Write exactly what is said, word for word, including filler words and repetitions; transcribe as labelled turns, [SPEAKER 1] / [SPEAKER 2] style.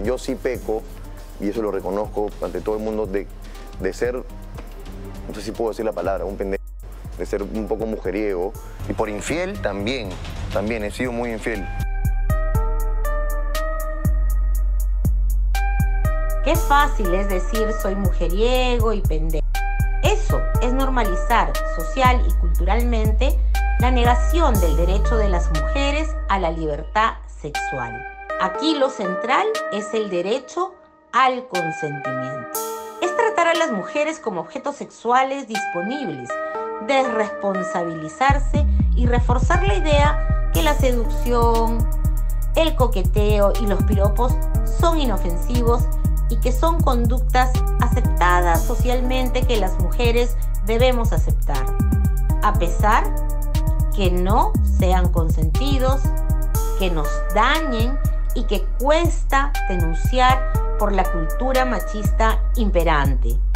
[SPEAKER 1] yo sí peco, y eso lo reconozco ante todo el mundo, de, de ser, no sé si puedo decir la palabra, un pendejo, de ser un poco mujeriego. Y por infiel también, también he sido muy infiel.
[SPEAKER 2] Qué fácil es decir soy mujeriego y pendejo. Eso es normalizar social y culturalmente la negación del derecho de las mujeres a la libertad sexual. Aquí lo central es el derecho al consentimiento. Es tratar a las mujeres como objetos sexuales disponibles, desresponsabilizarse y reforzar la idea que la seducción, el coqueteo y los piropos son inofensivos y que son conductas aceptadas socialmente que las mujeres debemos aceptar, a pesar que no sean consentidos, que nos dañen y que cuesta denunciar por la cultura machista imperante.